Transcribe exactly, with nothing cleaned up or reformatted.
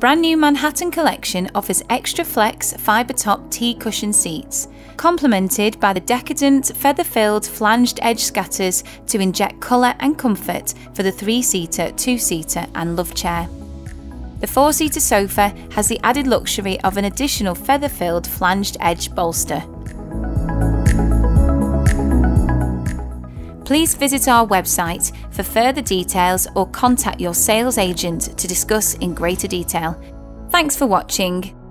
brand new Manhattan collection offers extra flex fibre top T-cushion seats, complemented by the decadent feather-filled flanged edge scatters to inject colour and comfort for the three-seater, two-seater and love chair. The four-seater sofa has the added luxury of an additional feather-filled flanged edge bolster. Please visit our website for further details or contact your sales agent to discuss in greater detail. Thanks for watching.